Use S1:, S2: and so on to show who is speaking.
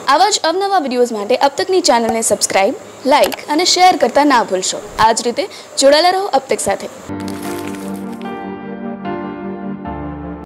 S1: आवा ज अवनवा विडियोज माटे अब तकनी चैनल ने सब्सक्राइब, लाइक और शेर करता ना भूलशो। आज रीते जोड़ाયેલા રહો अब तक साथे।